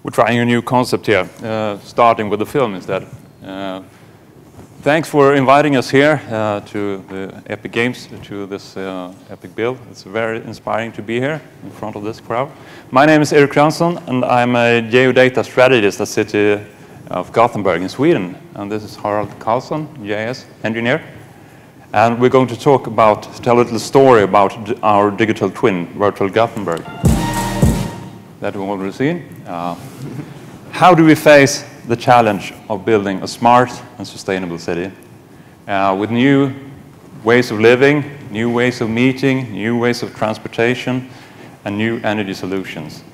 We're trying a new concept here, starting with the film instead. Thanks for inviting us here to the Epic Games, to this Epic build. It's very inspiring to be here in front of this crowd. My name is Jeansson, and I'm a geodata strategist at the city of Gothenburg in Sweden. And this is Harald Karlsson, GIS-Engineer. And we're going to tell a little story about our digital twin, virtual Gothenburg, that we've already seen. How do we face the challenge of building a smart and sustainable city with new ways of living, new ways of meeting, new ways of transportation, and new energy solutions?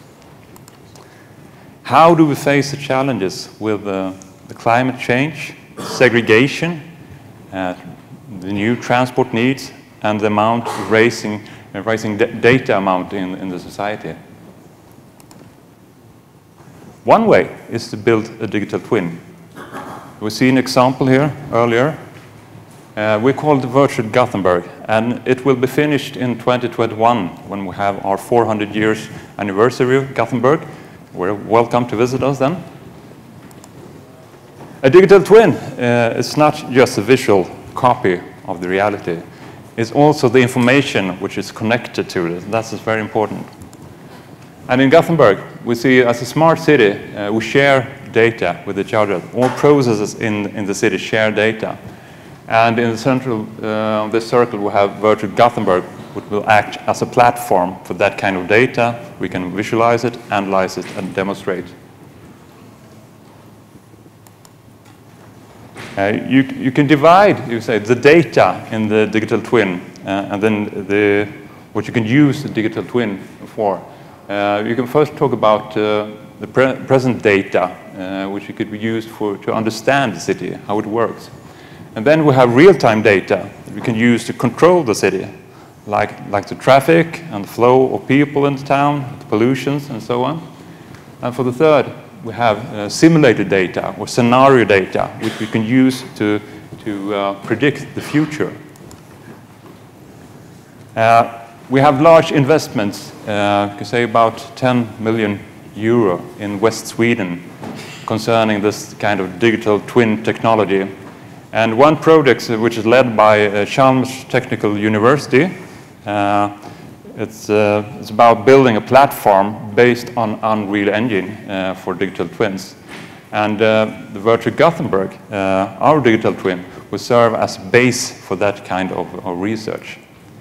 How do we face the challenges with the climate change, segregation, the new transport needs, and the amount of rising data amount in the society? One way is to build a digital twin. We see an example here earlier. We call it Virtual Gothenburg, and it will be finished in 2021 when we have our 400 years anniversary of Gothenburg. We're welcome to visit us then. A digital twin is not just a visual copy of the reality. It's also the information which is connected to it. That's very important. And in Gothenburg, we see as a smart city, we share data with each other. All processes in the city share data. And in the central of this circle, we have Virtual Gothenburg, which will act as a platform for that kind of data. We can visualize it, analyze it, and demonstrate. You can divide, you say, the data in the digital twin, and then what you can use the digital twin for. You can first talk about the present data, which you could use to understand the city, how it works. And then we have real-time data that we can use to control the city, like the traffic and the flow of people in the town, the pollutions, and so on. And for the third, we have simulated data or scenario data, which we can use to predict the future. We have large investments, you can say about 10 million euro in West Sweden concerning this kind of digital twin technology. And one project which is led by Chalmers Technical University, it's about building a platform based on Unreal Engine for digital twins. And the Virtual Gothenburg, our digital twin, will serve as a base for that kind of research.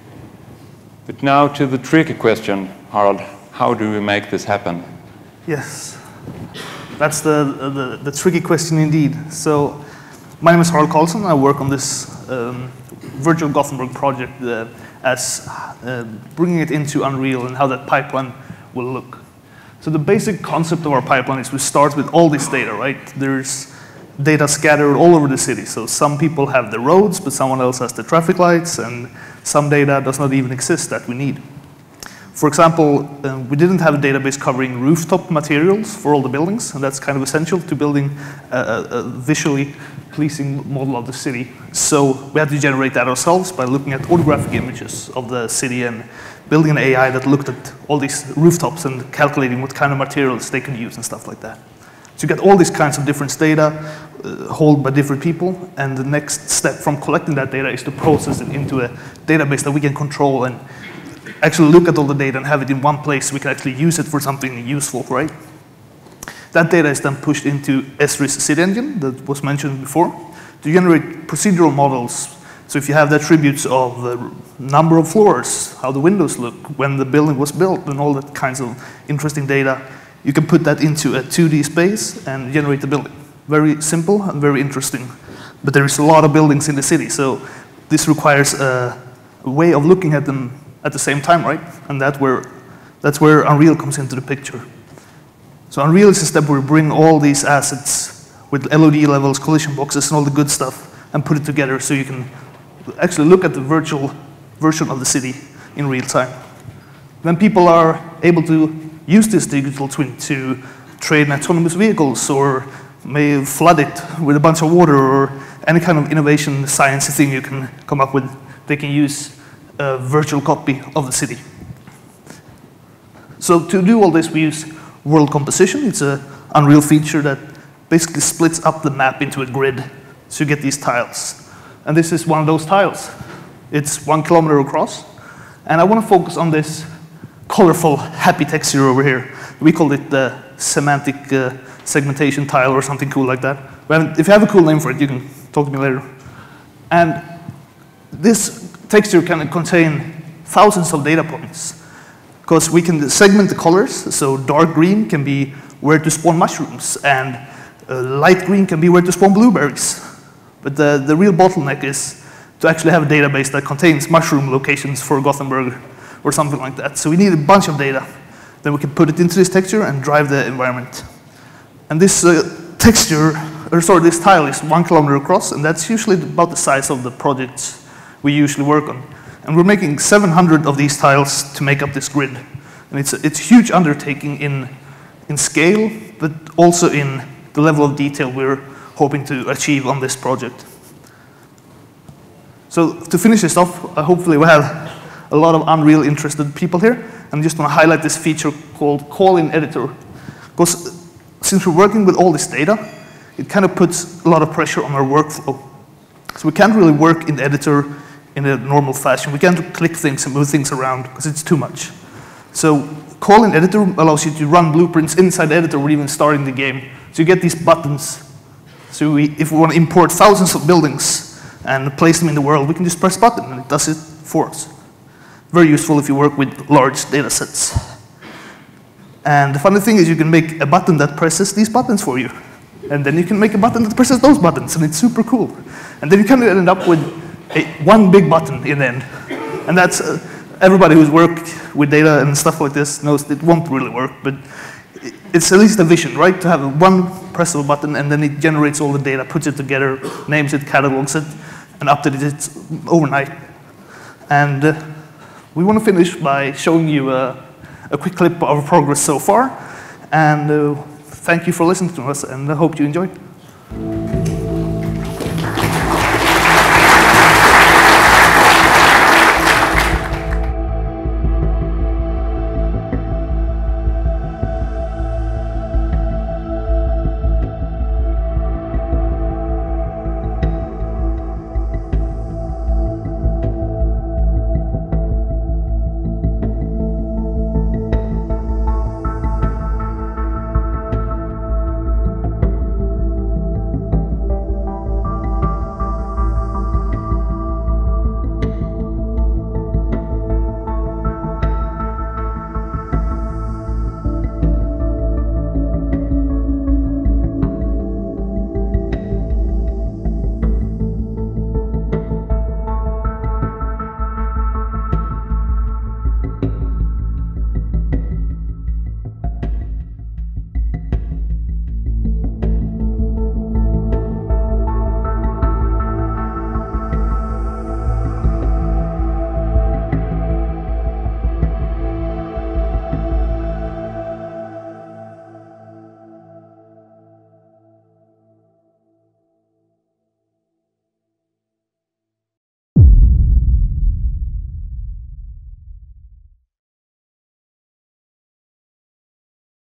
But now to the tricky question, Harald, how do we make this happen? Yes, that's the tricky question indeed. So, my name is Harald Karlsson. I work on this Virtual Gothenburg project as bringing it into Unreal and how that pipeline will look. So the basic concept of our pipeline is we start with all this data, right? There's data scattered all over the city. So some people have the roads, but someone else has the traffic lights, and some data does not even exist that we need. For example, we didn't have a database covering rooftop materials for all the buildings, and that's kind of essential to building a visually pleasing model of the city. So we had to generate that ourselves by looking at orthographic images of the city and building an AI that looked at all these rooftops and calculating what kind of materials they could use and stuff like that. So you get all these kinds of different data held by different people, and the next step from collecting that data is to process it into a database that we can control and actually look at all the data and have it in one place so we can actually use it for something useful, right? That data is then pushed into Esri's city engine that was mentioned before to generate procedural models. So if you have the attributes of the number of floors, how the windows look, when the building was built, and all that kinds of interesting data, you can put that into a 2D space and generate the building. Very simple and very interesting. But there is a lot of buildings in the city, so this requires a way of looking at them at the same time, right? And that's where Unreal comes into the picture. So Unreal is a step where we bring all these assets with LOD levels, collision boxes, and all the good stuff, and put it together so you can actually look at the virtual version of the city in real time. Then people are able to use this digital twin to train autonomous vehicles, or may flood it with a bunch of water, or any kind of innovation science thing you can come up with. They can use a virtual copy of the city. So to do all this, we use world composition. It's an Unreal feature that basically splits up the map into a grid, so you get these tiles. And this is one of those tiles. It's 1 kilometer across, and I want to focus on this colorful, happy texture over here. We call it the semantic segmentation tile or something cool like that. If you have a cool name for it, you can talk to me later. And this texture can contain thousands of data points, because we can segment the colors. So dark green can be where to spawn mushrooms, and light green can be where to spawn blueberries. But the real bottleneck is to actually have a database that contains mushroom locations for Gothenburg or something like that. So we need a bunch of data. Then we can put it into this texture and drive the environment. And this this tile is 1 kilometer across, and that's usually about the size of the projects we usually work on. And we're making 700 of these tiles to make up this grid. And it's a huge undertaking in scale, but also in the level of detail we're hoping to achieve on this project. So to finish this off, hopefully we have a lot of Unreal interested people here. And I just want to highlight this feature called Call-in Editor. Because since we're working with all this data, it kind of puts a lot of pressure on our workflow. So we can't really work in the editor in a normal fashion. We can't click things and move things around because it's too much. So Call-in Editor allows you to run blueprints inside the editor without even starting the game. So you get these buttons. So if we want to import thousands of buildings and place them in the world, we can just press a button and it does it for us. Very useful if you work with large data sets. And the funny thing is you can make a button that presses these buttons for you. And then you can make a button that presses those buttons, and it's super cool. And then you kind of end up with one big button in the end. And that's, everybody who's worked with data and stuff like this knows it won't really work, but it's at least a vision, right? To have one press of a button, and then it generates all the data, puts it together, names it, catalogs it, and updates it overnight. And we want to finish by showing you a quick clip of our progress so far. And thank you for listening to us, and I hope you enjoyed.